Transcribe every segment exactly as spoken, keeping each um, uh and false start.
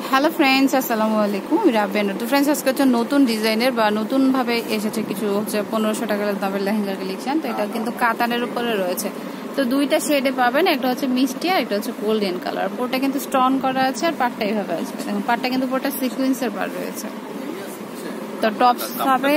Hello friends, আসসালামু আলাইকুম। রাবেন তো ফ্রেন্ডস, আজকে হচ্ছে নতুন ডিজাইনের বা নতুন ভাবে এসেছে কিছু হচ্ছে পনেরোশো টাকার দামের লেহেঙ্গা কালেকশন। তো এটা কিন্তু কাতানের উপরে রয়েছে। তো দুইটা শেডে পাবেন, একটা হচ্ছে মিষ্টি আর একটা হচ্ছে গোল্ডেন কালার। পুরোটা কিন্তু স্টোন করা আছে আর পাটটা এইভাবে আসবে। দেখুন পাটটা কিন্তু পুরোটা সিকুয়েন্সের পার রয়েছে। তো টপস হবে,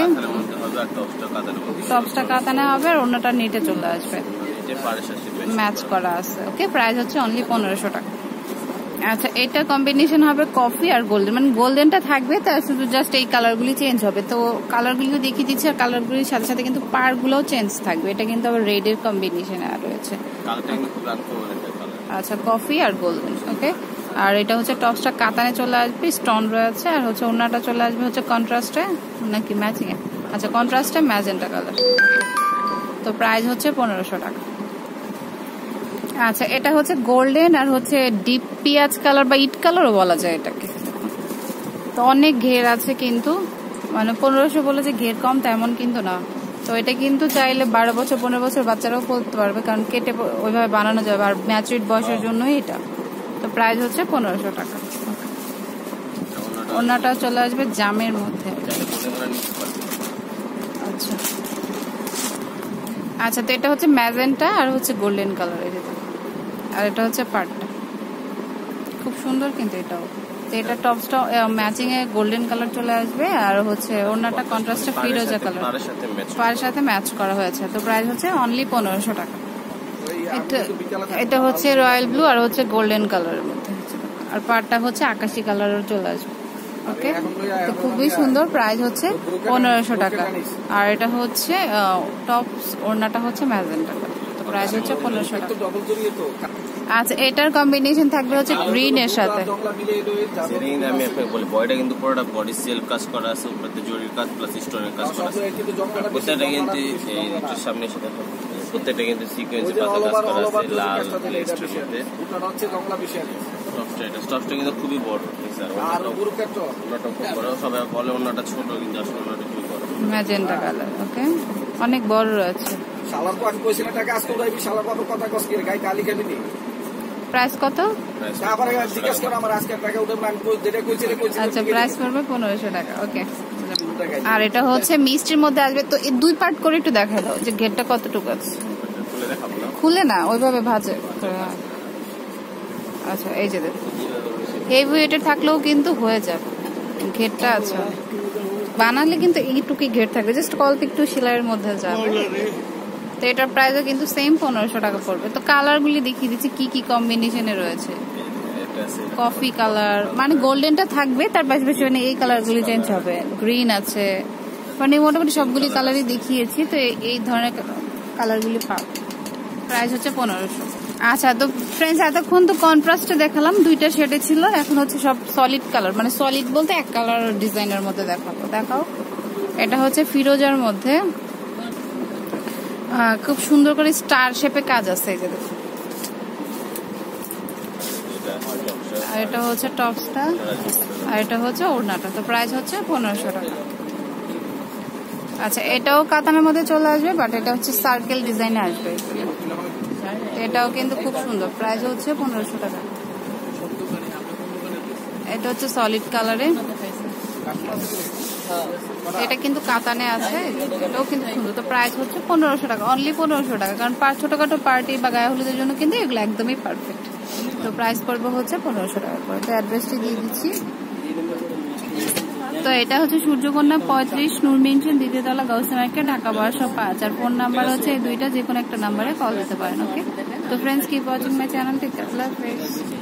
টপসটা কাতানে হবে আর অন্যটা নিটে চলে আসবে, ম্যাচ করা আছে। ওকে, প্রাইস হচ্ছে অনলি পনেরোশো টাকা। আচ্ছা, এটা কম্বিনেশন হবে কফি আর গোল্ডেন, মানে গোল্ডেনটা থাকবে, তার শুধু জাস্ট এই কালারগুলি চেঞ্জ হবে। তো কালারগুলিও দেখিয়ে দিচ্ছি, আর কালারগুলির সাথে সাথে কিন্তু পারগুলোও চেঞ্জ থাকবে। এটা কিন্তু আবার রেডের কম্বিনেশনে আর রয়েছে। আচ্ছা, কফি আর গোল্ডেন। ওকে, আর এটা হচ্ছে টপসটা কাতানে চলে আসবে, স্টোন রয়েছে, আর হচ্ছে ওনাটা চলে আসবে হচ্ছে কন্ট্রাস্টে নাকি ম্যাচিং এ। আচ্ছা, কন্ট্রাস্টে ম্যাজেন্টা কালার। তো প্রাইস হচ্ছে পনেরোশো টাকা। আচ্ছা, এটা হচ্ছে গোল্ডেন আর হচ্ছে ডিপ পিঁয়াজ কালার বা ইট কালারও বলা যায় এটাকে। তো অনেক ঘের আছে, কিন্তু মানে পনেরোশো বলে যে ঘের কম তেমন কিন্তু না। তো এটা কিন্তু চাইলে বারো বছর পনেরো বছর বাচ্চারাও পরতে পারবে, কারণ কেটে ওইভাবে বানানো যাবে, আর ম্যাচুরিড বয়সের জন্যই এটা। তো প্রাইস হচ্ছে পনেরোশো টাকা। ওনাটা চলে আসবে জামের মধ্যে। আচ্ছা আচ্ছা তো এটা হচ্ছে ম্যাজেন্টা আর হচ্ছে গোল্ডেন কালার, এই যেটা, আর এটা হচ্ছে পাটটা খুব সুন্দর কিন্তু এটাও। তো এটা টপসটা ম্যাচিং এ গোল্ডেন কালার চলে আসবে, আর হচ্ছে ওনাটা কন্ট্রাস্টে ফিরোজা কালার, পাড়ের সাথে ম্যাচ করা হয়েছে। তো প্রাইস হচ্ছে অনলি পনেরোশো টাকা। এটা এটা হচ্ছে রয়্যাল ব্লু আর হচ্ছে গোল্ডেন কালারের মধ্যে, আর পাটটা হচ্ছে আকাশি কালারের চলে আসবে। ওকে, তো খুবই সুন্দর। প্রাইস হচ্ছে পনেরোশো টাকা। আর এটা হচ্ছে টপস, ওড়নাটা হচ্ছে ম্যাজেন্টা কালার। তো প্রাইস হচ্ছে পনেরোশো টাকা। আচ্ছা, এটার কম্বিনেশন থাকবে হচ্ছে গ্রিন এর সাথে। আমি আপনাকে বলি, বডিটা কিন্তু পুরোটা বডি সেলফ কাজ করা আছে, উপরে জরির কাজ প্লাস স্টোনের কাজ করা আছে। প্রত্যেকটা কিন্তু এই সামনে সাথে প্রত্যেকটা কিন্তু সিকোয়েন্সে কাজ করা আছে, লাল লেস্টের মধ্যে। স্টপটা কিন্তু খুবই বড়, সবাই বলে অন্যটা ছোট, কিন্তু আসলে অন্যটা খুবই বড়, ম্যাজেন্টা কালার। ওকে, অনেক বড় আছে। প্রাইস কত? আচ্ছা, প্রাইস পড়বে পনেরোশো টাকা। ওকে, আর এটা হচ্ছে মিষ্টির মধ্যে আসবে। তো এই দুই পার্ট করে একটু দেখা দাও যে ঘেরটা কতটুকু আছে। খুলে না, ওইভাবে ভাজে। আচ্ছা, এই যে দেখো, হেভি ওয়েটের থাকলেও কিন্তু হয়ে যাবে। ঘেরটা আছে, বানালে কিন্তু এইটুকুই ঘের থাকবে, জাস্ট অল্প একটু সেলাইয়ের মধ্যে যাবে। তো এটার প্রাইসও কিন্তু সেম পনেরোশো টাকা পড়বে। তো কালারগুলি দেখিয়ে দিচ্ছি কি কি কম্বিনেশনে রয়েছে। কফি কালার, মানে গোল্ডেনটা থাকবে, তার পাশাপাশি মানে এই কালারগুলি চেঞ্জ হবে। গ্রিন আছে, মানে মোটামুটি সবগুলি কালারই দেখিয়েছি। তো এই ধরনের কালারগুলি পাবে। প্রাইস হচ্ছে পনেরোশো। আচ্ছা, তো ফ্রেন্ডস, এতক্ষণ তো কন্ট্রাস্টে দেখালাম, দুইটা শেডে ছিল। এখন হচ্ছে সব সলিড কালার, মানে সলিড বলতে এক কালার ডিজাইনের মধ্যে দেখাবো। দেখাও, এটা হচ্ছে ফিরোজার মধ্যে, খুব সুন্দর করে স্টার শেপে কাজ আছে, এই যে দেখুন। আর এটা হচ্ছে টপসটা, আর এটা হচ্ছে ওড়নাটা। তো প্রাইস হচ্ছে পনেরোশো টাকা। আচ্ছা, এটাও কাতানের মধ্যে চলে আসবে, বাট এটা হচ্ছে সার্কেল ডিজাইনে আসবে। এটাও কিন্তু খুব সুন্দর। প্রাইস হচ্ছে পনেরোশো টাকা। এটা হচ্ছে সলিড কালারে, এটা কিন্তু কাতানে আছে, এটাও কিন্তু সুন্দর। তো প্রাইস হচ্ছে পনেরোশো টাকা, অনলি পনেরোশো টাকা। কারণ ছোটখাটো পার্টি বা গায়ে হলুদের জন্য কিন্তু এগুলো একদমই পারফেক্ট। তো প্রাইস পড়বে হচ্ছে পনেরোশো টাকা করে। তো অ্যাড্রেসটি দিয়ে দিচ্ছি। তো এটা হচ্ছে সূর্যকন্যা পঁয়ত্রিশ, নূর মেনশন, দ্বিতীয়তলা, গাউসিয়া মার্কেট, ঢাকা বারোশো পাঁচ। আর ফোন নাম্বার হচ্ছে এই দুইটা, যে কোনো একটা নাম্বারে কল দিতে পারেন। ওকে, তো friends, keep watching my channel. Take care, Allah হাফেজ।